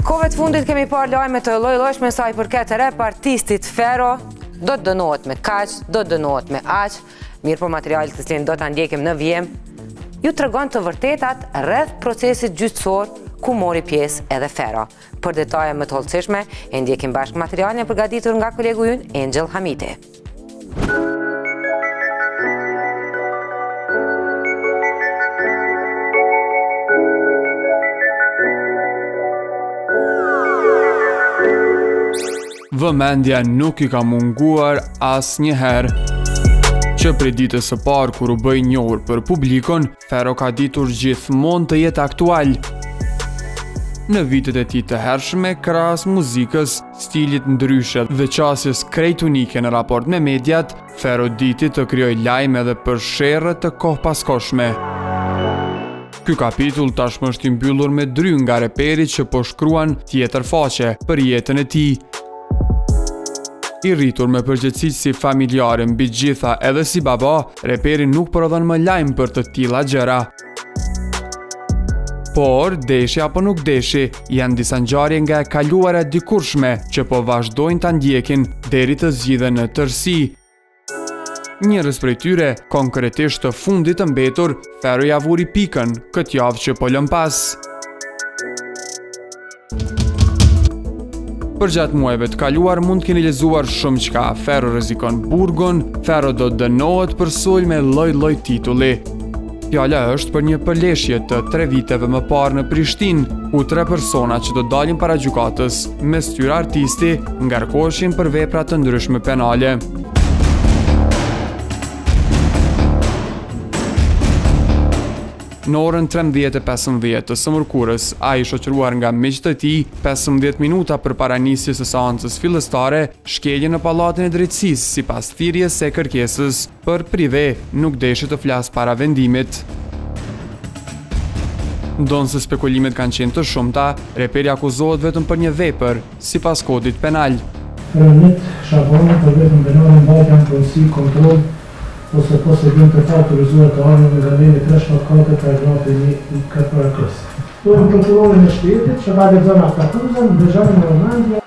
Kohëve të fundit kemi parë lajme të lloj-llojshme sa i përket rap artistit Fero, do të dënohet me kaq, do të dënohet me aq, mirë po materialet të cilin do ta ndjekim në vjem, ju tregon të vërtetat rreth procesit gjyqësor ku mori pjesë edhe Fero. Për detaje më të hollësishme, e ndjekim bashkë materialin e përgatitur nga kolegu ynë Angel Hamiti. Vëmendja nuk i ka munguar asnjëherë që prej ditës së parë kur u bë i njohur për publikun, Fero ka ditur gjithmonë të jetë aktual. Në vitet e tij të hershme, krahas muzikës, stilit ndryshe dhe qasjes krejt unike në raport me mediat, Fero diti të krijojë lajme edhe për sherrë të kohëpaskoshme. Ky kapitull tashmë është i mbyllur me dry nga reperit që po shkruan tjetër faqe për jetën e tij. I rritur me përgjegjësi si familjare mbi gjitha edhe si baba, reperi nuk prodhon më lajm për të tilla gjëra. Por, deshi apo nuk deshi, janë disa ngjarje nga e kaluara dikurshme që po vazhdojnë ta ndjekin deri të zgjidhen në tërësi. Njërës prej tyre, konkretisht të fundit të mbetur, Fero ja vuri pikën këtë javë që po lëm pas. Për gjatë muajve të kaluar mund keni lexuar shumë çka. Fero rrezikon burgun, Fero do të dënohet për sulm me lloj-lloj titulli. Fjala është për një përleshje të 3 viteve më parë në Prishtinë, ku 3 persona që do dalin para gjykatës, mes tyre artisti, ngarkoheshin për vepra të ndryshme penale. Në orën 13:15 të sëmërkurës, ai shoqëruar nga miqtë e tij, 15 minuta përpara nisjes së seancës fillestare, shkelje në pallatin e drejtësisë sipas thirrjes së kërkesës për prive, nuk deshi të flas para vendimit. Ndonse spekulimet kanë qenë të shumta, reperi akuzohet vetëm për një vepër, sipas kodit penal. Rënit Shaboni për vetëm dënohen mbajtja në punësi, kontroll ose posedim të autorizuar të ardhur nga veni 374 paragrafi 1 KPR-s. Duhet prokurorin e shtetit që ka lexuar akuzën dëgjon në vëmendje.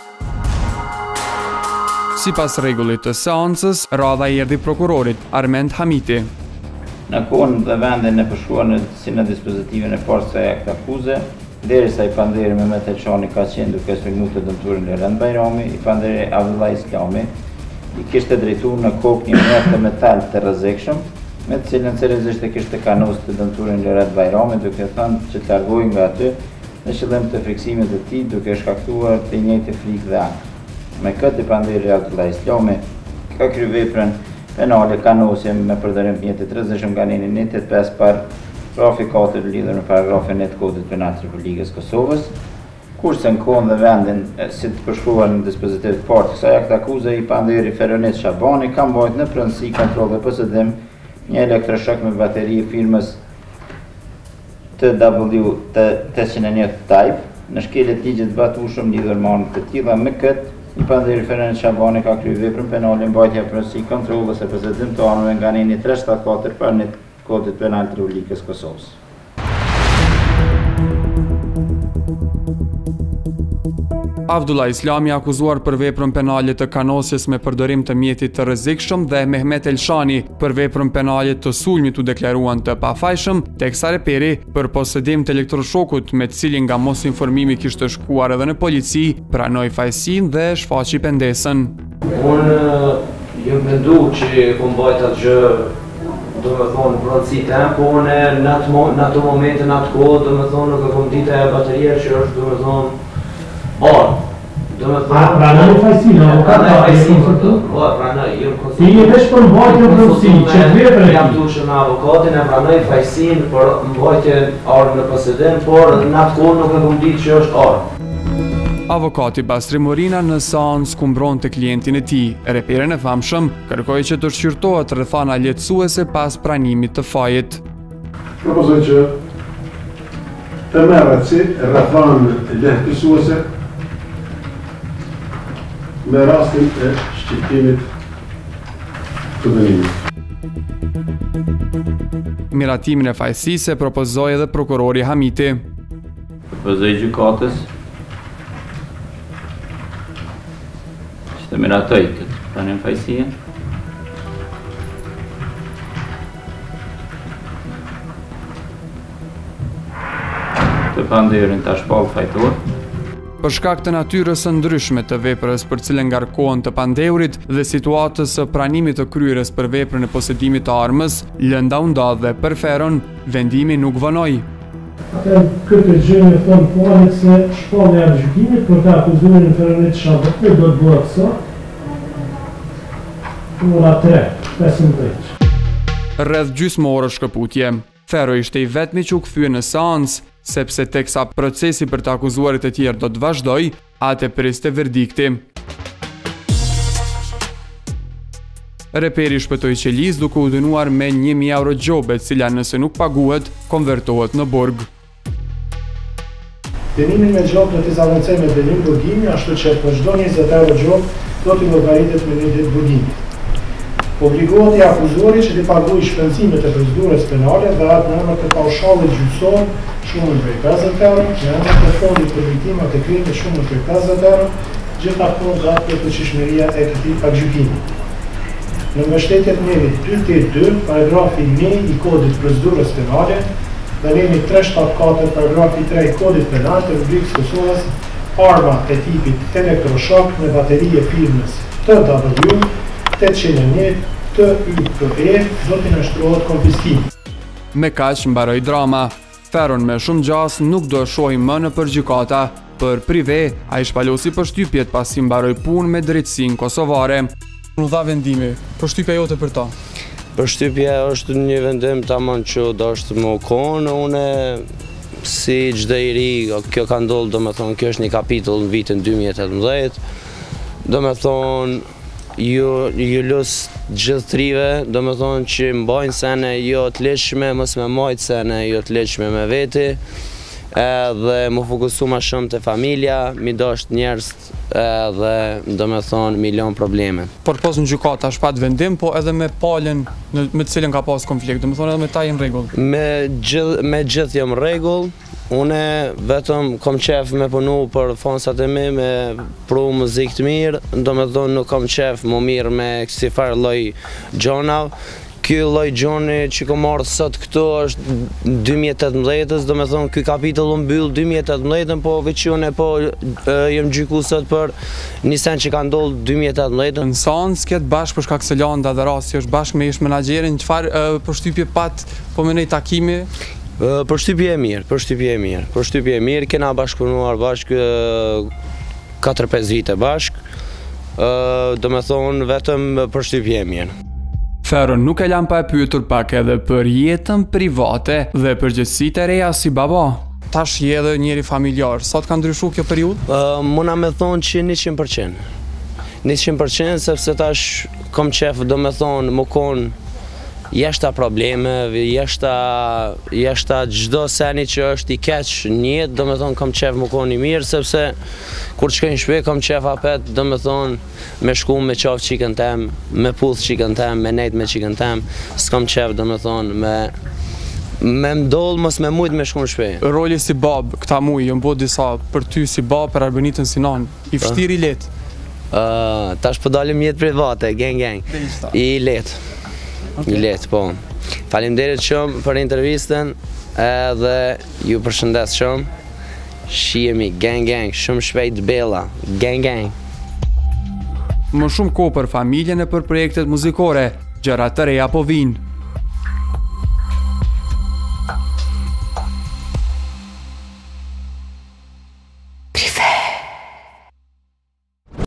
Sipas rregullit të seancës, radha i erdhi prokurorit Armend Hamiti. Në kohën dhe vendin e përshkruar si në dispozitivin e parë së akt akuze, derisa i panderi Mehmet Elçani ka qenë duke sulmuar të dëmturin Lerend Bajrami, i panderi Abdullah Islami i kishte drejtuar në kokë një mjet të metal të rrezikshëm, me të cilën seriozisht e kishte kanosur të dëmturin Lerend Bajrami, duke thënë që të largohej nga aty në qëllim të friksimit të tij, duke shkaktuar të njëjtë frikë dhe ankth. Me këtë i panderi Abdullah Islami ka kryer veprën penale kanosje me përdorim të mjetit të rrezikshëm nga neni 185 par paragrafi 4 lidhur me paragrafin e kodit penal të Republikës Kosovës. Kurse në kohën dhe vendin si të përshkruar në dispozitiv të parë të kësaj akt akuze, i panderi Feronit Shabani ka mbajtur në pronësi, kontroll dhe posedim një elektroshok me bateri e firmës TW801 Type në shkeljet ligjit zbatueshëm lidhur me anë të tilla. Me këtë, i panderi Feronit Shabani ka kryer veprën penale mbajtja pronësi, kontroll dhe posedim të anëve nga neni 374 për kodit penal të Republikës Kosovës. Abdullah Islami akuzuar për veprën penale të kanosjes me përdorim të mjetit të rrezikshëm dhe Mehmet Elçani për veprën penale të sulmit u deklaruan të pafajshëm, teksa reperi për posedim të elektroshokut me të cilin nga mos informimi kishte shkuar edhe në polici, pranoi fajsin dhe shfaqi pendesën. Unë jam menduar që ku mbajt atë gjë, do me thonë pronësi tem, po unë në atë momente, në atë kohë, do me thonë nuk e kom ditë e bateria që është, do me thonë, Pranoj fajsinë, avokat ka fajsinë të? Pranoj, Ti je veç për mbajtje pronësi, që veprën e jam dushë me avokatin, e pranoj fajsinë për mbajtje armë në posedim, por në atë kohë nuk e kom ditë që është armë. Avokati Basri Morina në seancë ku mbronte klientin e tij, reperin e famshëm, kërkoi që të shqyrtohet rrethana lehtësuese pas pranimit të fajit. Propozoj që të merret si rrethana lehtësuese me rastin e shqyrtimit të dënimit. Miratimin e fajësisë e propozoi edhe prokurori Hamiti. Propozoj gjykatës të miratoj këtë pranim fajësie. Të panderin tash shpallë fajtor. Për shkak të natyrës së ndryshme të veprës për cilën ngarkohen të pandeurit dhe situatës së pranimit të kryerjes për veprën e posedimit të armës, lënda u ndodh dhe për Feron vendimi nuk vonoi. Atë këtë gjë me thonë poalet se shpallja e gjykimit për të akuzuar në Feronit Shabët do të bëhet sot. Ora 3:15. Rreth gjysmore shkëputje. Fero ishte i vetmi që u kthye në seancë, sepse teksa procesi për të akuzuarit e tjerë do të vazhdoj, atë priste verdikti. Reperi shpëtoi qelis duke u dënuar me 1.000 euro gjobe, cila nëse nuk paguhet, konvertohet në burg. Dënimin me gjobë do t'i zavancoj me dënim burgimi, ashtu që për çdo 20 euro gjobë do t'i llogaritet me 1 ditë burgimi. Obligohet i akuzuari që t'i paguajë shpenzimet e procedurës penale dhe atë në emër të paushallit gjyqësor shumën prej 50 euro, në emër të fondit për viktimat e krimit shumën prej 50 euro, gjithashtu nga përgjithshmëria e këtij pagjykimi. Në mbështetjet njeri 282, paragrafi 1 i kodit procedurës penale dhe njeri 374, paragrafi 3 i kodit penal të Republikës Kosovës, arma e tipit elektroshok në bateri e firmës TW 801 TYPE do t'i nështrohet konfiskim. Me kaq mbaroi drama. Feron me shumë gjas nuk do shohi më në gjykata. Për prive, ai shpalosi përshtypjet pasi mbaroi punë me drejtësinë kosovare. U dha vendimi. Përshtypja jote për ta? Përshtypja është një vendim tamam që do është më konë, une si çdo i ri, kjo ka ndodhur, domethënë kjo është një kapitull në vitin 2018. Domethënë ju lus gjithë trive, domethënë që mbajnë sene jo të lehtëshme, mos me majtë sene jo të lehtëshme me veti, edhe më fokusu ma shumë të familja, mi dasht njerëz edhe domethënë milion probleme. Por pas në gjykata është pat vendim, po edhe me palën me të cilën ka pas konflikt, domethënë edhe me ta jenë rregull. Me gjithë jam rregull. Une vetëm kom qef me punu për fonsat e mi, me pru muzikë të mirë, do me thonë nuk kom qef më mirë me kësi farë loj gjonav. Ky loj gjoni që kom marrë sot këtu është 2018, do me thonë ky kapitull më byllë 2018, po vequne po jem gjyku sot për një sen që ka ndollë 2018. Në sanë s'ket bashkë për shkak se landa dhe rasti është bashkë me ish menaxherin, qëfar përshtypje pat po me nej takimi? Përshtypje e mirë, kena bashkëpunuar bashkë 4-5 vite bashkë, do me thonë vetëm përshtypje e mirë. Feron nuk e lan pa e pyetur pak edhe për jetën private dhe përgjegjësitë e reja si baba. Tash je edhe njeri familjar, sa të ka ndryshu kjo periudhë? Muna me thonë që 100%. 100% sepse tash kom qef, do me thonë, më konë jeshta probleme, jeshta gjdo seni që është i keq njët, do me thonë kom qef më konë i mirë, sepse kur qëkën shpe kom qef apet, do me thonë me shku me qaf qikën tem, me puth qikën tem, me nejt me qikën tem, s'kom qef do me thonë me mdoll mos me mujt me shku në shpe. Roli si bab, këta muj, jëmë bo disa për ty si bab, për Arbenitën Sinan, i fështiri letë? Tash pëdalim jetë private, gang, i letë. I letë, po. Faleminderit shumë për intervistën edhe ju përshëndes shumë. Shihemi, gang, shumë shpejt bella, gang. Më shumë kohë për familjen e për projektet muzikore, gjëra të reja po vinë.